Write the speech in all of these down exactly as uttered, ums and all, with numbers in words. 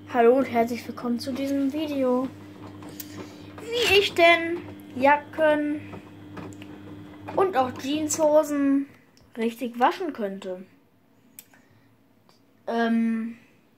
Hallo und herzlich willkommen zu diesem Video. Wie ich denn Jacken und auch Jeanshosen richtig waschen könnte. Ähm,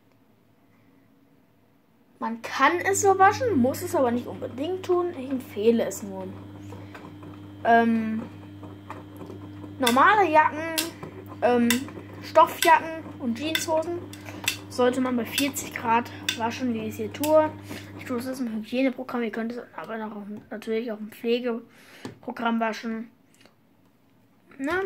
man kann es so waschen, muss es aber nicht unbedingt tun. Ich empfehle es nur. Ähm, normale Jacken, ähm, Stoffjacken und Jeanshosen sollte man bei vierzig Grad waschen, wie ich es hier tue. Ich tue es im Hygieneprogramm. Ihr könnt es aber noch auf, natürlich auch im Pflegeprogramm waschen. Ne?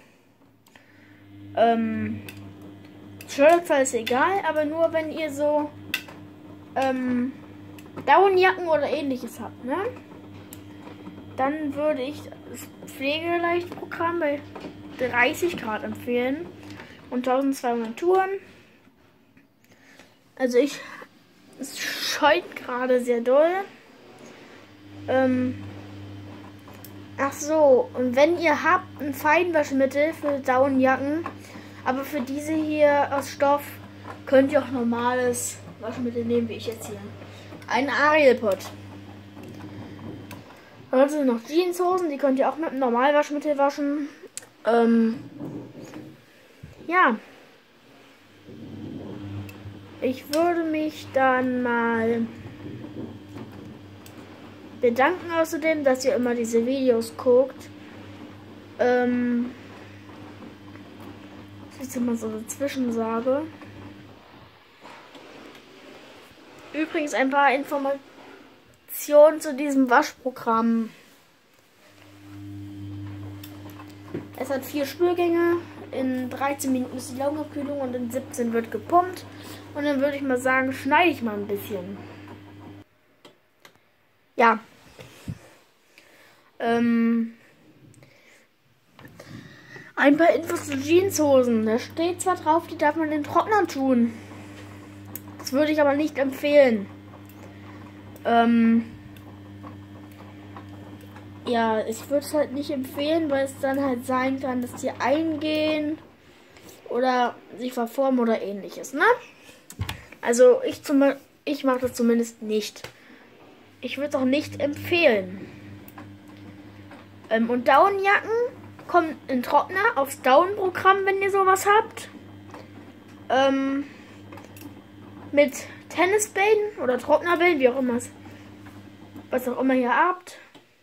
Ähm, Shirtzahl ist egal, aber nur wenn ihr so ähm, Daunenjacken oder ähnliches habt, ne? Dann würde ich das Pflegeleichtprogramm bei dreißig Grad empfehlen und tausendzweihundert Touren. Also ich, es scheut gerade sehr doll. Ähm, ach so, und wenn ihr habt ein Feinwaschmittel für Daunenjacken, aber für diese hier aus Stoff, könnt ihr auch normales Waschmittel nehmen, wie ich jetzt hier. Ein Ariel Pot. Also noch Jeanshosen, die könnt ihr auch mit einem Normalwaschmittel waschen. Ähm, ja. Ich würde mich dann mal bedanken außerdem, dass ihr immer diese Videos guckt. Ähm, was ich jetzt mal so dazwischen sage. Übrigens ein paar Informationen zu diesem Waschprogramm. Es hat vier Spülgänge. In dreizehn Minuten ist die Laugenabkühlung und in siebzehn wird gepumpt. Und dann würde ich mal sagen, schneide ich mal ein bisschen. Ja. Ähm. Ein paar Infos zu Jeanshosen. Da steht zwar drauf, die darf man in den Trockner tun. Das würde ich aber nicht empfehlen. Ähm. Ja, ich würde es halt nicht empfehlen, weil es dann halt sein kann, dass die eingehen oder sich verformen oder ähnliches, ne? Also ich zum ich mache das zumindest nicht. Ich würde es auch nicht empfehlen. Ähm, und Daunenjacken kommen in Trockner aufs Daunenprogramm, wenn ihr sowas habt. Ähm, mit Tennisbällen oder Trocknerbällen, wie auch immer es, was auch immer ihr habt.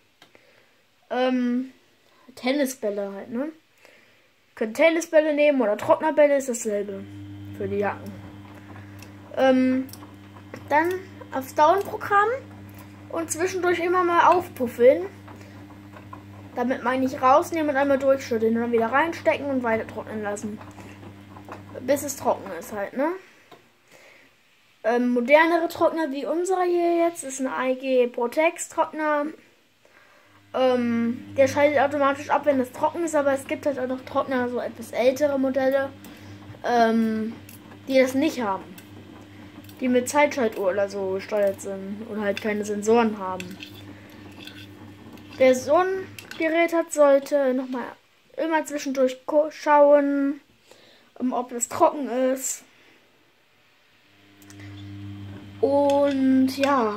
Ähm, Tennisbälle halt, ne? Könnt Tennisbälle nehmen oder Trocknerbälle, ist dasselbe für die Jacken. Ähm, dann aufs Daunenprogramm und zwischendurch immer mal aufpuffeln. Damit meine ich rausnehmen und einmal durchschütteln und dann wieder reinstecken und weiter trocknen lassen. Bis es trocken ist halt, ne? Ähm, modernere Trockner wie unserer hier jetzt ist ein I G Protex Trockner. Ähm, der schaltet automatisch ab, wenn es trocken ist, aber es gibt halt auch noch Trockner, so etwas ältere Modelle, ähm, die das nicht haben. Die mit Zeitschaltuhr oder so gesteuert sind und halt keine Sensoren haben. Wer so ein Gerät hat, sollte nochmal immer zwischendurch schauen, ob es trocken ist. Und ja.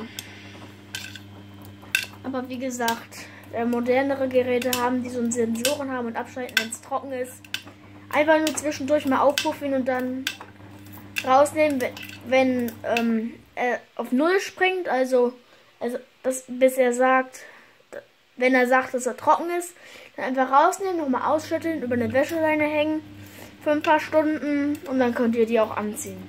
Aber wie gesagt, wer modernere Geräte haben, die so Sensoren haben und abschalten, wenn es trocken ist, einfach nur zwischendurch mal aufpuffen und dann rausnehmen, wenn, wenn ähm, er auf Null springt, also, also das, bis er sagt, wenn er sagt, dass er trocken ist, dann einfach rausnehmen, nochmal ausschütteln, über eine Wäscheleine hängen für ein paar Stunden und dann könnt ihr die auch anziehen.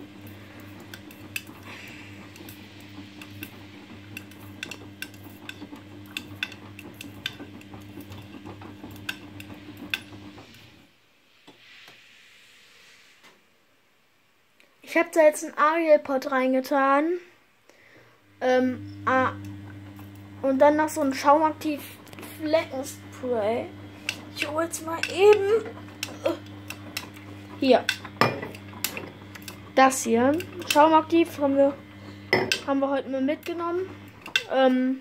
Ich habe da jetzt einen Ariel Pot reingetan. Ähm, ah, und dann noch so ein Schaumaktiv Fleckenspray. Ich hole jetzt mal eben. Hier. Das hier. Schaumaktiv haben wir, haben wir heute mal mitgenommen. Ähm,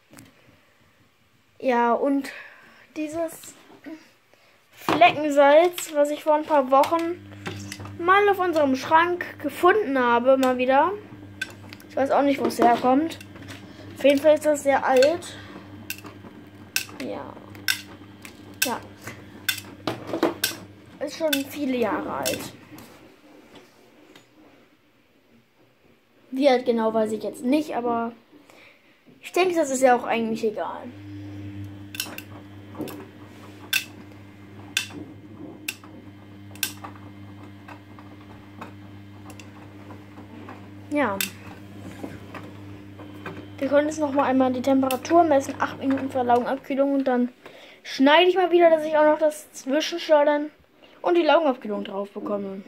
ja, und dieses Fleckensalz, was ich vor ein paar Wochen mal auf unserem Schrank gefunden habe, mal wieder. Ich weiß auch nicht, wo es herkommt. Auf jeden Fall ist das sehr alt. Ja. Ja. Ist schon viele Jahre alt. Wie alt genau, weiß ich jetzt nicht, aber ich denke, das ist ja auch eigentlich egal. Ja. Wir können jetzt noch mal einmal die Temperatur messen. acht Minuten Laugenabkühlung und dann schneide ich mal wieder, dass ich auch noch das Zwischenschleudern und die Laugenabkühlung drauf bekomme.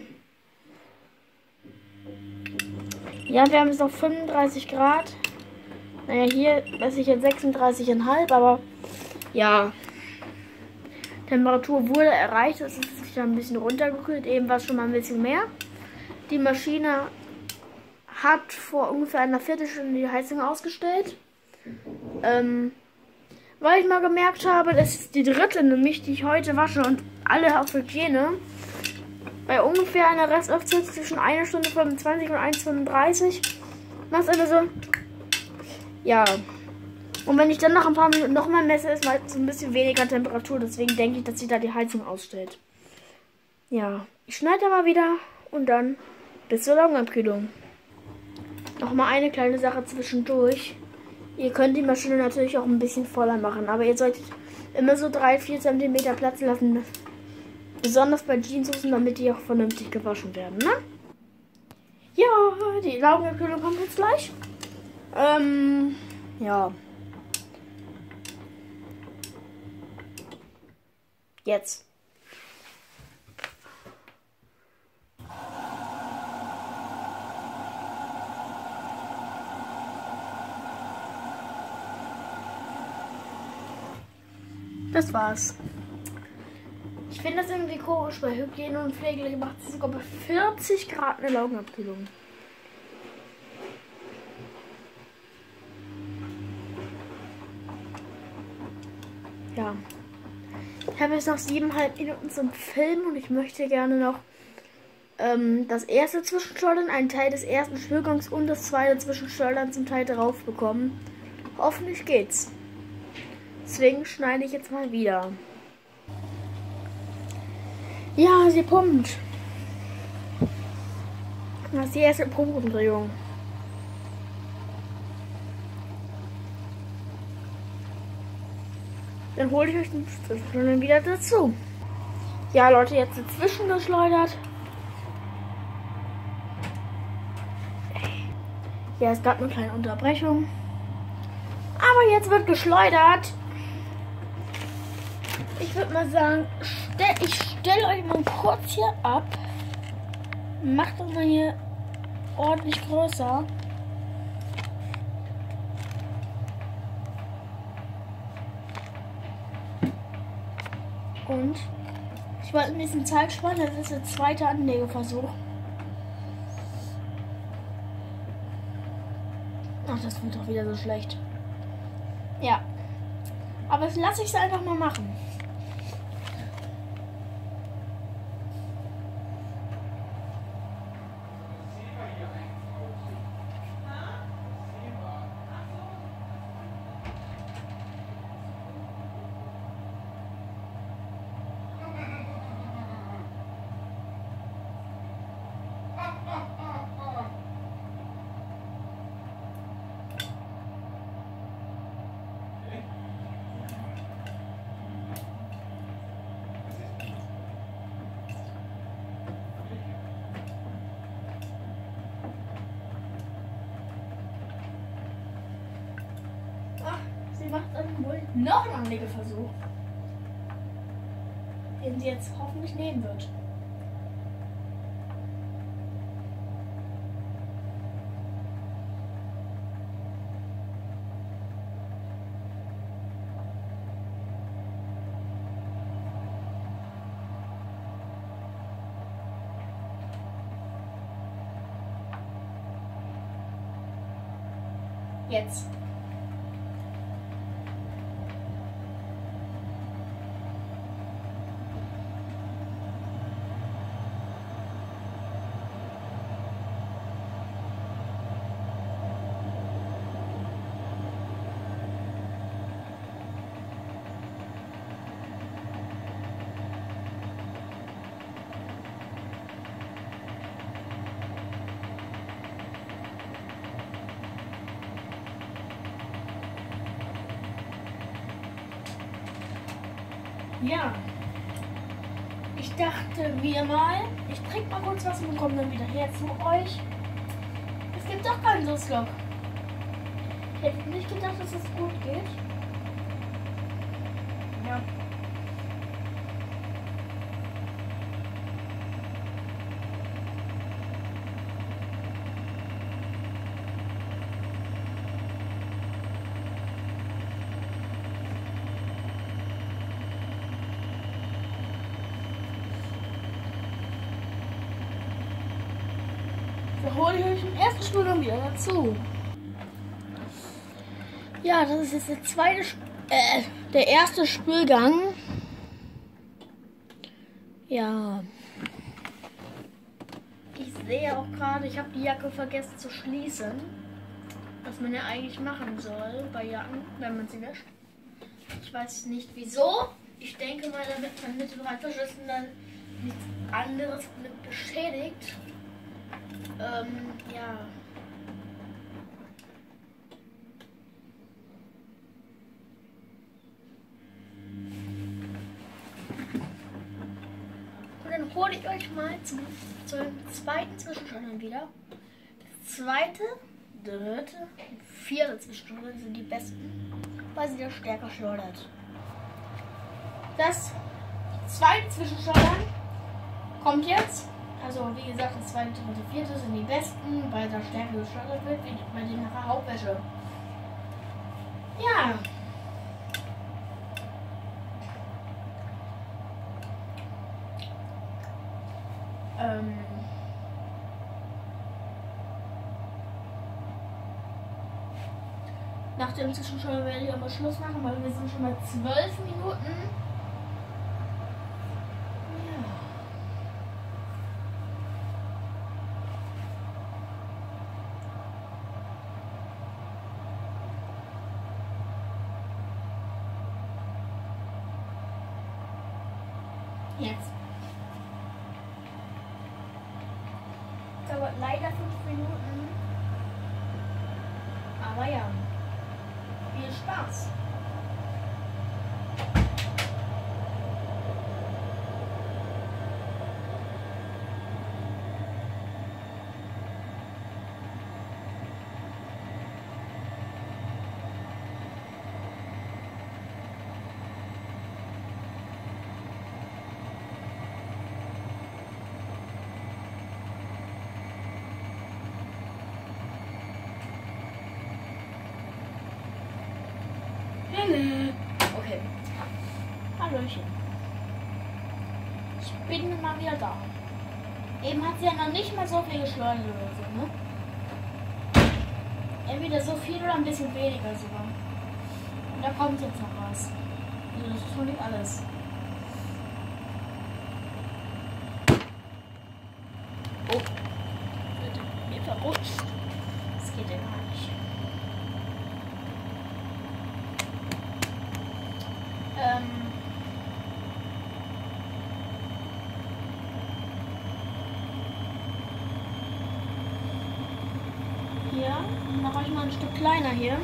Ja, wir haben jetzt noch fünfunddreißig Grad. Naja, hier messe ich jetzt sechsunddreißig Komma fünf, aber ja. Temperatur wurde erreicht. Es ist sich ein bisschen runtergekühlt. Eben war es schon mal ein bisschen mehr. Die Maschine hat vor ungefähr einer Viertelstunde die Heizung ausgestellt. Ähm, weil ich mal gemerkt habe, das ist die dritte nämlich, die ich heute wasche und alle auf Hygiene. Bei ungefähr einer Restlaufzeit zwischen einer Stunde fünfundzwanzig und eins Stunde fünfunddreißig. Macht immer so. Ja. Und wenn ich dann nach ein paar Minuten nochmal messe, ist mal so ein bisschen weniger Temperatur. Deswegen denke ich, dass sie da die Heizung ausstellt. Ja. Ich schneide mal wieder und dann bis zur Laugenabkühlung. Nochmal eine kleine Sache zwischendurch. Ihr könnt die Maschine natürlich auch ein bisschen voller machen, aber ihr solltet immer so drei bis vier Zentimeter Platz lassen. Besonders bei Jeanshosen, damit die auch vernünftig gewaschen werden, ne? Ja, die Laugenabkühlung kommt jetzt gleich. Ähm, ja. Jetzt. Das war's. Ich finde das irgendwie komisch, bei Hygiene und Pflege macht es sogar bei vierzig Grad eine Laugenabkühlung. Ja. Ich habe jetzt noch siebeneinhalb Minuten zum Filmen und ich möchte gerne noch ähm, das erste Zwischenschleudern, einen Teil des ersten Spülgangs und das zweite Zwischenschleudern zum Teil drauf bekommen. Hoffentlich geht's. Deswegen schneide ich jetzt mal wieder. Ja, sie pumpt. Das ist die erste Pumpumdrehung. Dann hole ich euch den Zwischenschleudern wieder dazu. Ja, Leute, jetzt dazwischen geschleudert. Ja, es gab eine kleine Unterbrechung. Aber jetzt wird geschleudert. Ich würde mal sagen, stell, ich stelle euch mal kurz hier ab. Macht das mal hier ordentlich größer. Und ich wollte ein bisschen Zeit sparen, das ist der zweite Anlegeversuch. Ach, das wird doch wieder so schlecht. Ja. Aber das lasse ich es einfach mal machen. Macht dann wohl noch einen Anlegeversuch, den sie jetzt hoffentlich nehmen wird. Jetzt. Ja. Ich dachte mir mal, ich trinke mal kurz was und komme dann wieder her zu euch. Es gibt doch keinen Suslock. Ich hätte nicht gedacht, dass es gut geht. Ja. Da hole ich euch im ersten Studium wieder dazu. Ja, das ist jetzt der zweite, Sp äh, der erste Spülgang. Ja. Ich sehe auch gerade, ich habe die Jacke vergessen zu schließen. Was man ja eigentlich machen soll bei Jacken, wenn man sie wäscht. Ich weiß nicht wieso. Ich denke mal, damit man mit dem Reißverschlüssen dann nichts anderes mit beschädigt. Ähm, ja. Und dann hole ich euch mal zum, zum zweiten Zwischenschneidern wieder. Das zweite, dritte und vierte Zwischenschneidern sind die besten, weil sie das stärker schleudert. Das zweite Zwischenschneidern kommt jetzt. Also wie gesagt, das zweite, dritte, vierte sind die besten, weil da stärker geschleudert wird, wie bei der Hauptwäsche. Ja. Ähm. Nach dem Zwischenschneiden werde ich aber Schluss machen, weil wir sind schon mal zwölf Minuten. Jetzt. Dauert leider fünf Minuten. Aber ja. Viel Spaß. Okay. Hallöchen. Ich bin mal wieder da. Eben hat sie ja noch nicht mal so viel geschleudert oder so, ne? Entweder so viel oder ein bisschen weniger sogar. Und da kommt jetzt noch was. Also das ist schon nicht alles. Oh. Mir verrutscht. Das geht ja gar nicht. Ähm. Hier, mache ich mal ein Stück kleiner hier.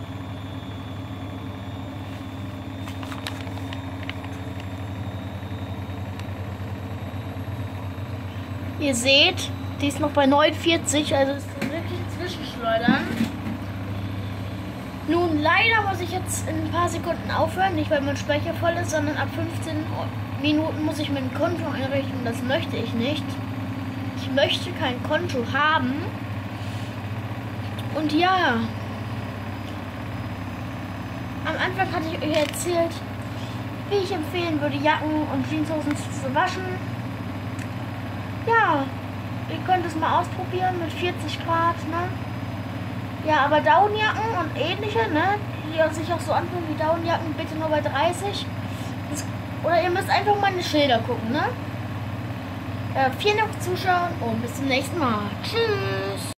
Ihr seht, die ist noch bei neunundvierzig, also ist wirklich ein Zwischenschleudern. Nun, leider muss ich jetzt in ein paar Sekunden aufhören, nicht weil mein Speicher voll ist, sondern ab fünfzehn Minuten muss ich mir ein Konto einrichten. Das möchte ich nicht. Ich möchte kein Konto haben. Und ja, am Anfang hatte ich euch erzählt, wie ich empfehlen würde, Jacken und Jeanshosen zu waschen. Ja, ihr könnt es mal ausprobieren mit vierzig Grad, ne? Ja, aber Downjacken und ähnliche, ne, die sich auch so anfühlen wie Downjacken, bitte nur bei dreißig. Das, oder ihr müsst einfach mal in die Schilder gucken, ne? Äh, vielen Dank fürs Zuschauen und bis zum nächsten Mal. Tschüss!